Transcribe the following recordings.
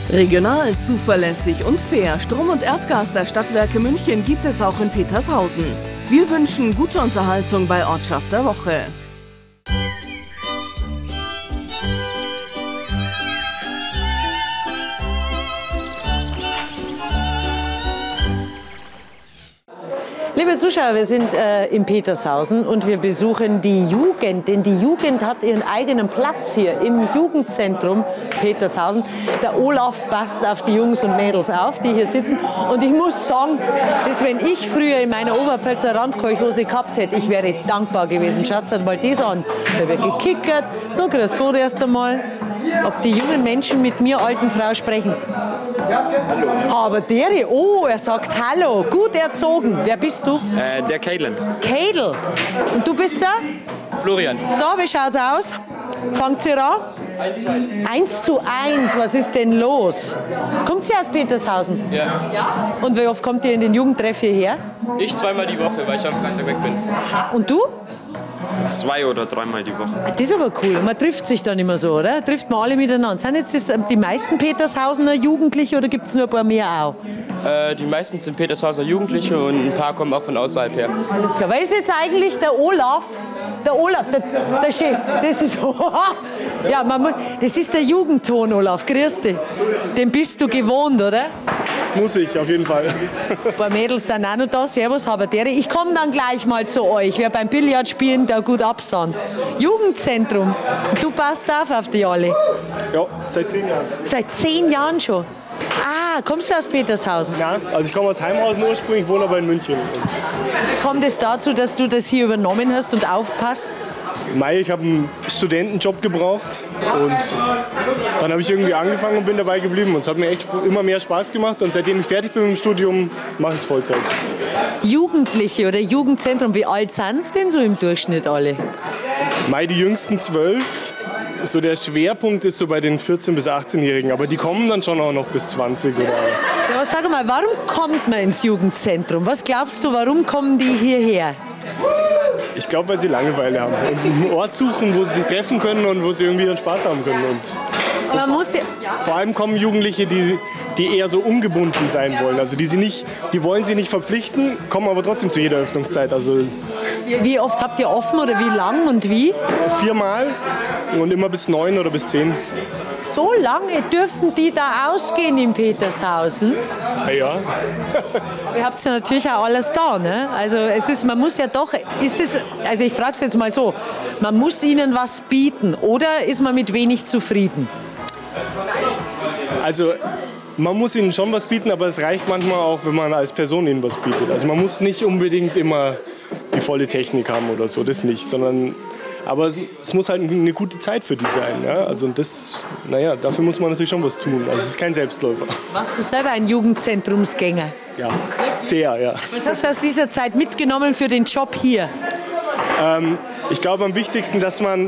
Regional, zuverlässig und fair Strom und Erdgas der Stadtwerke München gibt es auch in Petershausen. Wir wünschen gute Unterhaltung bei Ortschaft der Woche. Liebe Zuschauer, wir sind in Petershausen und wir besuchen die Jugend, denn die Jugend hat ihren eigenen Platz hier im Jugendzentrum Petershausen. Der Olaf passt auf die Jungs und Mädels auf, die hier sitzen. Und ich muss sagen, dass wenn ich früher in meiner Oberpfälzer Randkolchose gehabt hätte, ich wäre dankbar gewesen. Schaut euch mal das an. Da wird gekickert. So, grüß Gott erst einmal. Ob die jungen Menschen mit mir, alten Frau, sprechen. Aber der, oh, er sagt Hallo, gut erzogen. Wer bist du? Der Keidel. Keidel. Und du bist der? Florian. So, wie schaut's aus? Fangt ihr an? 1:1, was ist denn los? Kommt sie aus Petershausen? Ja. Und wie oft kommt ihr in den Jugendtreff hierher? Ich zweimal die Woche, weil ich am Freitag weg bin. Aha. Und du? 2 oder 3-mal die Woche. Das ist aber cool. Man trifft sich dann immer so, oder? Trifft man alle miteinander. Sind jetzt die meisten Petershausener Jugendliche oder gibt es nur ein paar mehr auch? Die meisten sind Petershauser Jugendliche und ein paar kommen auch von außerhalb her. Alles klar. Wer ist jetzt eigentlich der Olaf? Der Olaf, der Chef, das ist, ja, das ist der Jugendton, Olaf, grüß dich. Den bist du gewohnt, oder? Muss ich, auf jeden Fall. Ein paar Mädels sind auch noch da, servus, Haberdere. Ich komme dann gleich mal zu euch, wer beim Billardspielen da gut absahnt. Jugendzentrum, du passt auf die alle? Ja, seit 10 Jahren. Seit 10 Jahren schon? Ah, kommst du aus Petershausen? Ja, also ich komme aus Heimhausen ursprünglich, wohne aber in München. Wie kommt es dazu, dass du das hier übernommen hast und aufpasst? Ich habe einen Studentenjob gebraucht und dann habe ich irgendwie angefangen und bin dabei geblieben. Und es hat mir echt immer mehr Spaß gemacht und seitdem ich fertig bin mit dem Studium, mache ich es Vollzeit. Jugendliche oder Jugendzentrum, wie alt sind es denn so im Durchschnitt alle? Die jüngsten 12. So der Schwerpunkt ist so bei den 14- bis 18-Jährigen, aber die kommen dann schon auch noch bis 20 oder. Ja, aber sag mal, warum kommt man ins Jugendzentrum? Was glaubst du, warum kommen die hierher? Ich glaube, weil sie Langeweile haben und einen Ort suchen, wo sie sich treffen können und wo sie irgendwie ihren Spaß haben können. Und man muss ja vor allem kommen Jugendliche, die eher so ungebunden sein wollen. Also die wollen sie nicht verpflichten, kommen aber trotzdem zu jeder Öffnungszeit. Also wie oft habt ihr offen oder wie lang und wie? 4-mal und immer bis 9 oder bis 10. So lange dürfen die da ausgehen in Petershausen? Ja. Aber ihr habt ja natürlich auch alles da, ne? Also man muss ja doch, also ich frage es jetzt mal so, man muss ihnen was bieten oder ist man mit wenig zufrieden? Also man muss ihnen schon was bieten, aber es reicht manchmal auch, wenn man als Person ihnen was bietet. Also man muss nicht unbedingt immer die volle Technik haben oder so, das nicht, sondern aber es muss halt eine gute Zeit für die sein. Ja? Also dafür muss man natürlich schon was tun. Also es ist kein Selbstläufer. Warst du selber ein Jugendzentrumsgänger? Ja, sehr, ja. Was hast du aus dieser Zeit mitgenommen für den Job hier? Ich glaube am wichtigsten, dass man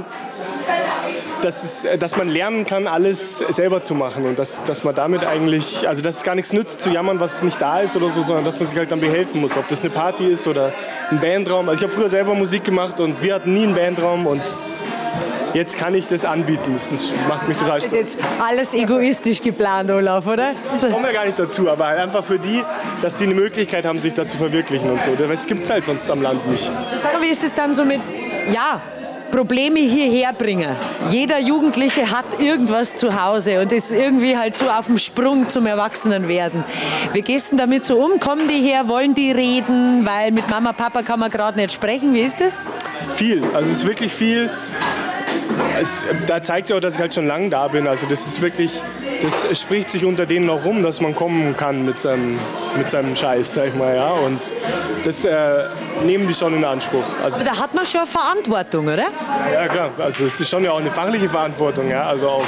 lernen kann, alles selber zu machen und dass man damit eigentlich, also dass es gar nichts nützt zu jammern, was nicht da ist oder so, sondern dass man sich halt dann behelfen muss, ob das eine Party ist oder ein Bandraum. Also ich habe früher selber Musik gemacht und wir hatten nie einen Bandraum und jetzt kann ich das anbieten. Das macht mich total stolz. Jetzt alles egoistisch geplant, Olaf, oder? Ich komme ja gar nicht dazu, aber halt einfach für die, dass die eine Möglichkeit haben, sich da zu verwirklichen und so. Das gibt es halt sonst am Land nicht. Sag mal, wie ist es dann so mit, Probleme hierher bringen. Jeder Jugendliche hat irgendwas zu Hause und ist irgendwie halt so auf dem Sprung zum Erwachsenenwerden. Wie gehst du damit so um? Kommen die her, wollen die reden? Weil mit Mama, Papa kann man gerade nicht sprechen. Wie ist das? Viel, also es ist wirklich viel. Da zeigt sich auch, dass ich halt schon lange da bin. Also das ist wirklich, das spricht sich unter denen auch rum, dass man kommen kann mit seinem Scheiß, sag ich mal, ja. Und das nehmen die schon in Anspruch. Also, aber da hat man schon Verantwortung, oder? Ja, klar. Also es ist schon ja auch eine fachliche Verantwortung, ja. Also auch,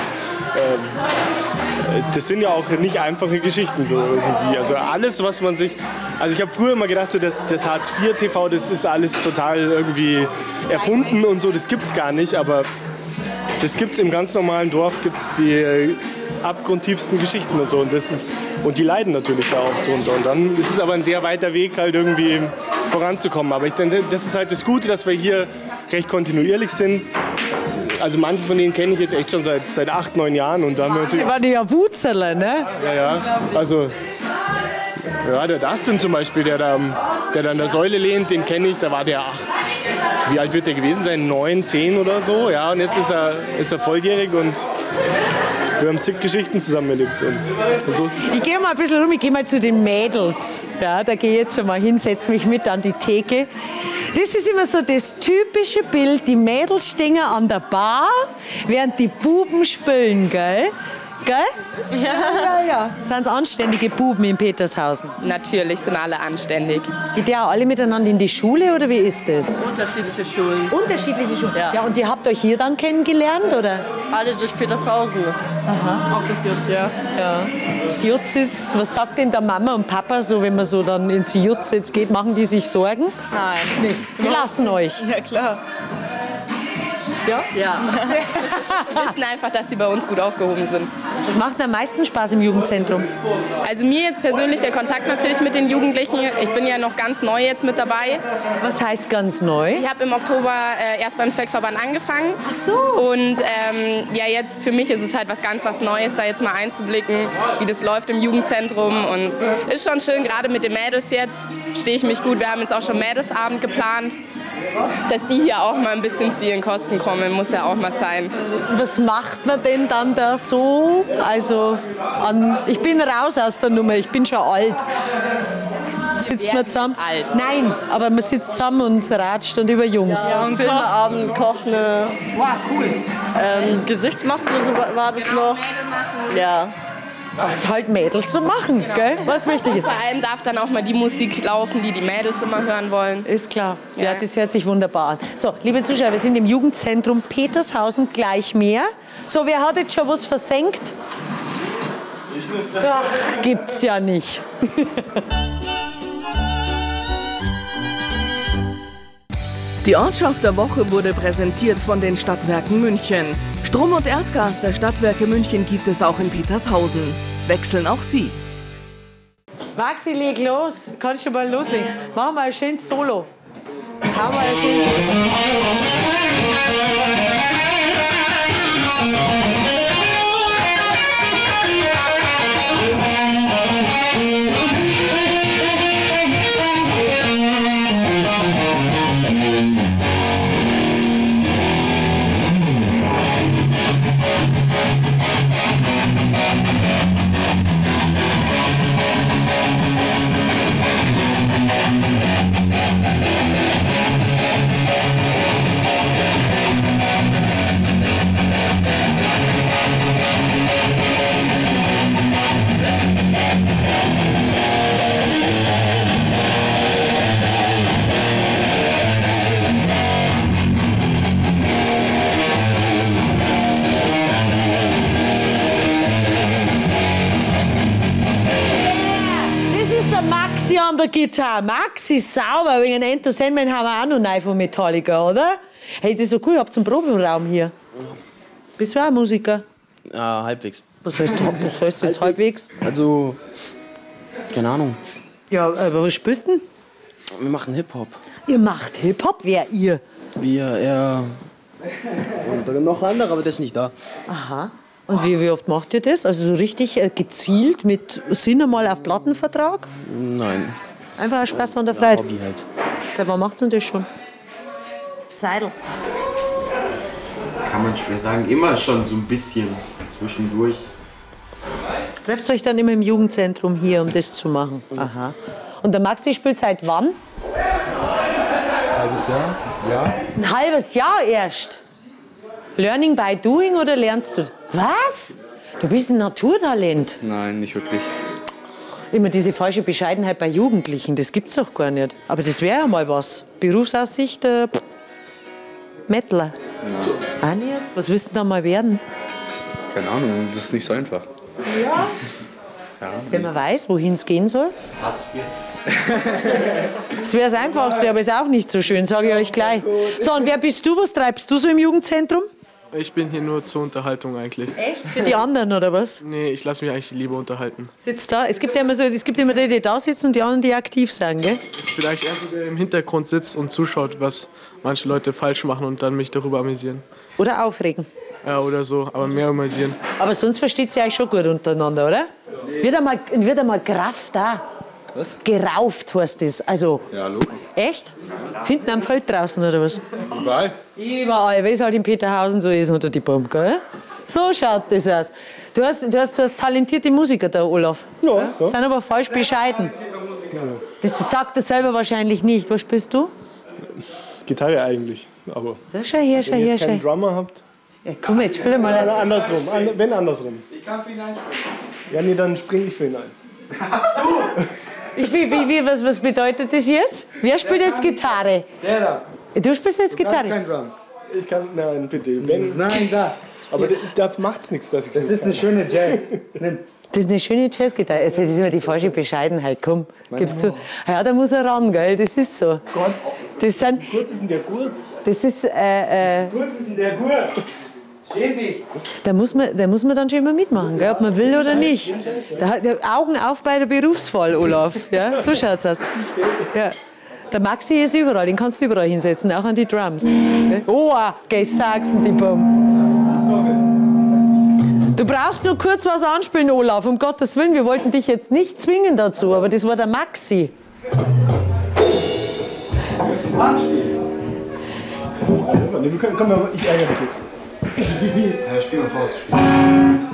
das sind ja auch nicht einfache Geschichten so irgendwie. Also alles, was man sich... Also ich habe früher immer gedacht, so, das Hartz-IV-TV, das ist alles total irgendwie erfunden und so, das gibt's gar nicht, aber das gibt's im ganz normalen Dorf, gibt's die abgrundtiefsten Geschichten und so und die leiden natürlich da auch drunter und dann ist es aber ein sehr weiter Weg halt irgendwie voranzukommen, aber ich denke, das ist halt das Gute, dass wir hier recht kontinuierlich sind. also manche von denen kenne ich jetzt echt schon seit 8, 9 Jahren. Und da haben wir natürlich. Die waren ja Wutzeler, ne? Ja. Also, ja, der Dustin zum Beispiel, der da an der Säule lehnt, den kenne ich. Da war der, wie alt wird der gewesen sein? 9, 10 oder so. Ja, und jetzt ist er volljährig und wir haben zig Geschichten zusammen erlebt. Und so. Ich gehe mal ein bisschen rum, ich gehe mal zu den Mädels. Ja, da gehe ich jetzt mal hin, setze mich mit an die Theke. Das ist immer so das typische Bild, die Mädels stehen an der Bar, während die Buben spielen, gell? Gell? Ja. Sind anständige Buben in Petershausen? Natürlich sind alle anständig. Geht ihr auch alle miteinander in die Schule oder wie ist das? Unterschiedliche Schulen. Unterschiedliche Schulen? Ja. Und ihr habt euch hier dann kennengelernt, oder? Alle durch Petershausen. Aha. Auch das Jutz, ja. Das Jutz ist, was sagt denn der Mama und Papa so, wenn man so dann ins Jutz jetzt geht, machen die sich Sorgen? Nein. Nicht? Die lassen euch? Ja, klar. Ja? Ja. Wir wissen einfach, dass sie bei uns gut aufgehoben sind. Was macht am meisten Spaß im Jugendzentrum? Also mir jetzt persönlich der Kontakt natürlich mit den Jugendlichen. Ich bin ja noch ganz neu jetzt mit dabei. Was heißt ganz neu? Ich habe im Oktober erst beim Zweckverband angefangen. Ach so. Und ja, jetzt für mich ist es halt was Neues, da jetzt mal einzublicken, wie das läuft im Jugendzentrum. Und ist schon schön, gerade mit den Mädels jetzt stehe ich mich gut. Wir haben jetzt auch schon Mädelsabend geplant, dass die hier auch mal ein bisschen zu ihren Kosten kommen, muss ja auch mal sein. Was macht man denn dann da so? Also, ich bin raus aus der Nummer, ich bin schon alt. Sitzt man zusammen? Alt. Nein, aber man sitzt zusammen und ratscht und über Jungs. Ja, und Filmeabend, kochen, Wow, cool. Gesichtsmaske, so war das noch. Ja. Was halt Mädels so machen, gell? Was wichtig ist. Vor allem darf dann auch mal die Musik laufen, die Mädels immer hören wollen. Ist klar. Ja, das hört sich wunderbar an. So, liebe Zuschauer, wir sind im Jugendzentrum Petershausen, gleich mehr. So, wer hat jetzt schon was versenkt? Ach, gibt's ja nicht. Die Ortschaft der Woche wurde präsentiert von den Stadtwerken München. Strom und Erdgas der Stadtwerke München gibt es auch in Petershausen. Wechseln auch Sie. Maxi, leg los. Kannst du mal loslegen. Machen wir ein schönes Solo. Hau mal ein schönes an der Gitarre. Maxi, sauber, wegen Enter Sandman haben wir auch noch neu von Metallica, oder? Hey, das ist so cool, habt ihr einen Proberaum hier? Bist du auch Musiker? Ja, halbwegs. Was heißt das halbwegs? Also, keine Ahnung. Ja, aber was spielst du denn? Wir machen Hip-Hop. Ihr macht Hip-Hop? Wer, ihr? Wir, und noch andere, aber das ist nicht da. Aha. Und wie oft macht ihr das? Also so richtig gezielt mit Sinn einmal auf Plattenvertrag? Nein. Einfach ein Spaß an der Freude? Hobby halt. Seit wann macht ihr das schon? Zeitl. Kann man schwer sagen, immer schon so ein bisschen zwischendurch. Trefft euch dann immer im Jugendzentrum hier, um das zu machen? Aha. Und der Maxi spielt seit wann? Ein halbes Jahr? Ja. Ein halbes Jahr erst? Learning by doing oder lernst du? Was? Du bist ein Naturtalent. Nein, nicht wirklich. Immer diese falsche Bescheidenheit bei Jugendlichen, das gibt's doch gar nicht. Aber das wäre ja mal was. Berufsaussicht, Mettler. Ja. Auch nicht? Was willst du da mal werden? Keine Ahnung, das ist nicht so einfach. Ja. Ja. Wenn man weiß, wohin es gehen soll. Hartz IV. Das wäre das Einfachste, aber ist auch nicht so schön, sage ich euch gleich. So, und wer bist du? Was treibst du so im Jugendzentrum? Ich bin hier nur zur Unterhaltung eigentlich. Echt? Für die anderen oder was? Nee, ich lasse mich eigentlich lieber unterhalten. Sitzt da? Es gibt ja immer so, es gibt immer die da sitzen und die anderen, die aktiv sagen, gell? Ist vielleicht eher so, der im Hintergrund sitzt und zuschaut, was manche Leute falsch machen und dann mich darüber amüsieren. Oder aufregen. Ja, oder so, aber mehr amüsieren. Aber sonst versteht ihr euch schon gut untereinander, oder? Nee. Wird einmal Kraft da. Was? Gerauft heißt das. Also. Ja, logisch. Echt? Hinten am Feld draußen oder was? Überall. Überall, wie es halt in Peterhausen so ist unter die Baum, gell? So schaut das aus. Du hast talentierte Musiker da, Olaf. Ja. Sind aber falsch bescheiden. Das sagt er selber wahrscheinlich nicht. Was spielst du? Gitarre eigentlich, aber Das schau her, schau wenn ihr her, jetzt schau keinen her. Drummer habt, Ja, komm, jetzt spiel mal. andersrum, wenn andersrum. Ich kann für ihn einspringen. Ja, nee, dann springe ich für ihn ein. Was bedeutet das jetzt? Wer spielt jetzt Gitarre? Der da. Du spielst jetzt Du kannst Gitarre? kein Drum. Ich kann, nein, bitte. Wenn, Nein, da. aber da macht's nichts, dass ich Das ist eine schöne Jazz. Nimm. Das ist eine schöne Jazzgitarre. Das ist immer die falsche Bescheidenheit. Komm, gibst du. Ja, da muss er ran, gell? Das ist so. Gott, Das sind. kurz ist denn der Gurt. Das ist. Kurz ist in der Gurt. Schäm dich. Da muss man dann schon immer mitmachen, gell? Ob man will oder nicht. Der Augen auf bei der Berufswahl, Olaf. Ja, so schaut's aus. Ja. Der Maxi ist überall, den kannst du überall hinsetzen, auch an die Drums. Gell? Oh, geh, sag's die Bumm. Du brauchst nur kurz was anspielen, Olaf, um Gottes Willen. Wir wollten dich jetzt nicht zwingen dazu, aber das war der Maxi. Komm, ich ärgere dich jetzt. Ja, spiel mal Faust. Spiel.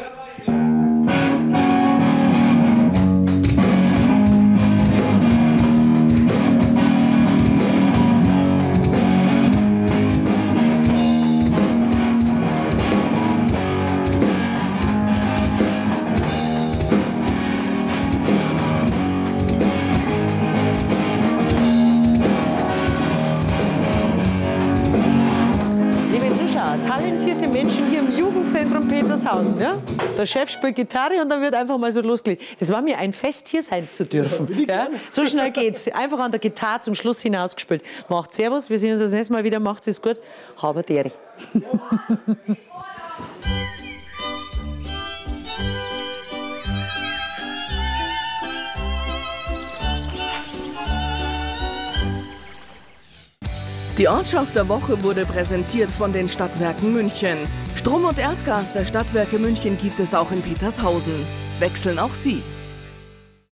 Talentierte Menschen hier im Jugendzentrum Petershausen. Ja? Der Chef spielt Gitarre und dann wird einfach mal so losgelegt. Das war mir ein Fest, hier sein zu dürfen. Ja? So schnell geht's. Einfach an der Gitarre zum Schluss hinausgespielt. Macht Servus, wir sehen uns das nächste Mal wieder. Macht's es gut. Haber Deri. Die Ortschaft der Woche wurde präsentiert von den Stadtwerken München. Strom und Erdgas der Stadtwerke München gibt es auch in Petershausen. Wechseln auch Sie.